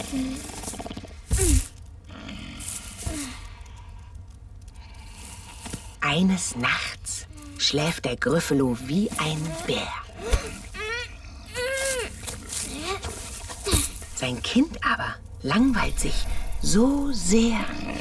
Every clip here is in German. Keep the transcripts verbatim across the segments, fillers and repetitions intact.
Eines Nachts schläft der Gryffalo wie ein Bär. Sein Kind aber langweilt sich so sehr.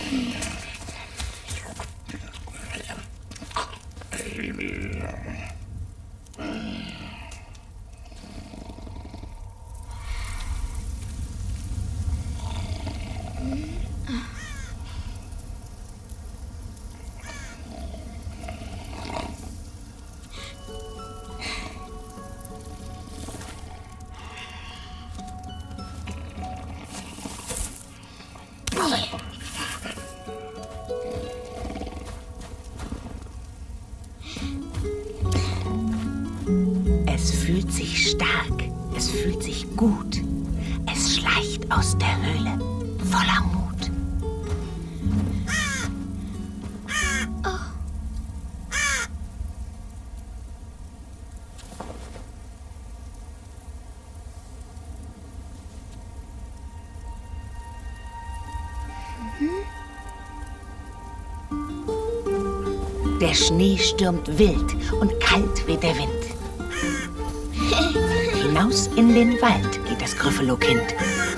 Es fühlt sich stark, es fühlt sich gut. Es schleicht aus der Höhle, voller Mut. Der Schnee stürmt wild und kalt weht der Wind. Hinaus in den Wald geht das Gryffalo-Kind.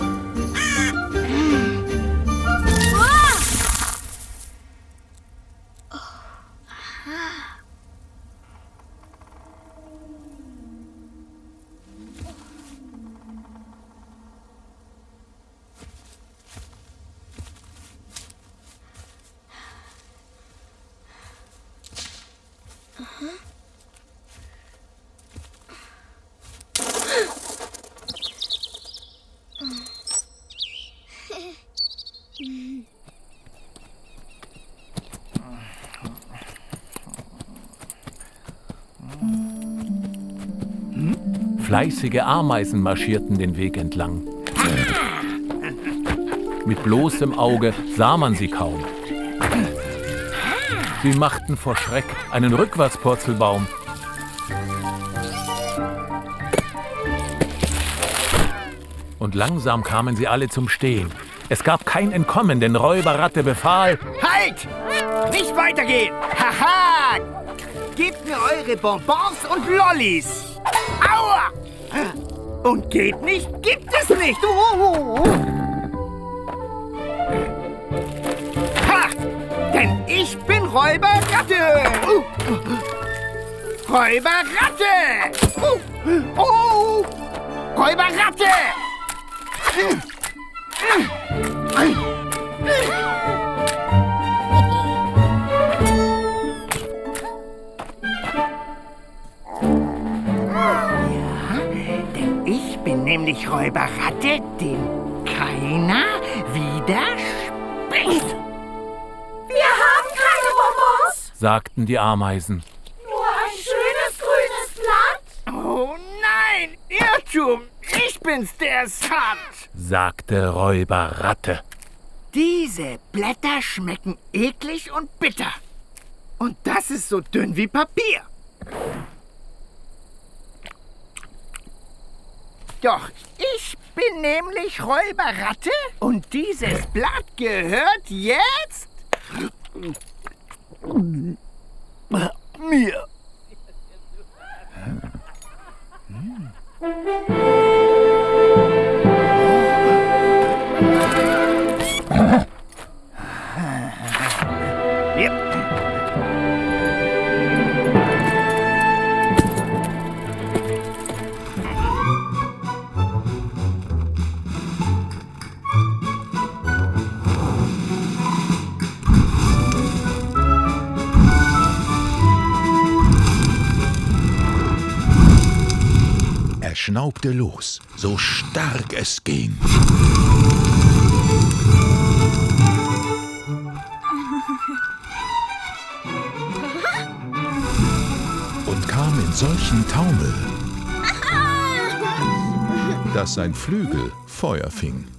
Fleißige Ameisen marschierten den Weg entlang. Mit bloßem Auge sah man sie kaum. Sie machten vor Schreck einen Rückwärtspurzelbaum. Und langsam kamen sie alle zum Stehen. Es gab kein Entkommen, denn Räuberratte befahl: Halt! Nicht weitergehen! Haha! Gebt mir eure Bonbons und Lollis! Aua! Und geht nicht, gibt es nicht! Uh. Ha! Denn ich bin Räuberratte! Uh. Räuberratte! Uh. Oh! Räuberratte! Nämlich Räuberratte, den keiner widerspricht. Wir haben keine Bonbons, sagten die Ameisen. Nur ein schönes grünes Blatt. Oh nein, Irrtum, ich bin's, der es hat, sagte Räuberratte. Diese Blätter schmecken eklig und bitter. Und das ist so dünn wie Papier. Doch ich bin nämlich Räuberratte und dieses Blatt gehört jetzt mir. Hm. Yep. Er schnaubte los, so stark es ging. Und kam in solchen Taumel, dass sein Flügel Feuer fing.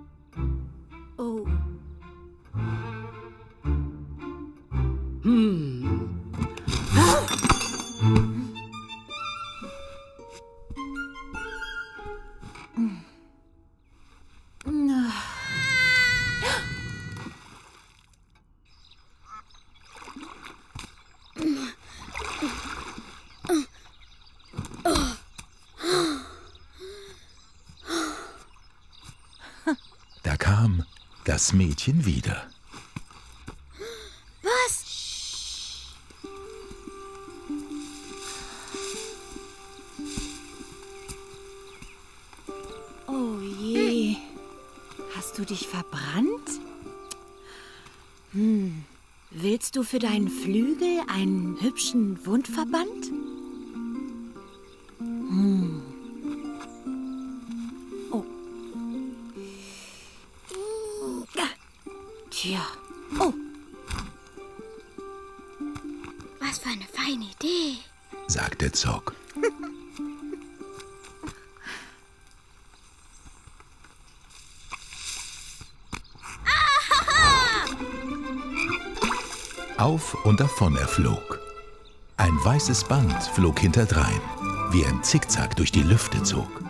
Hm. Da kam das Mädchen wieder. Was? Oh je. Hast du dich verbrannt? Hm. Willst du für deinen Flügel einen hübschen Wundverband? Hm. Oh. Tja. Oh. Was für eine feine Idee, sagte Zock. Auf und davon er flog. Ein weißes Band flog hinterdrein, wie ein Zickzack durch die Lüfte zog.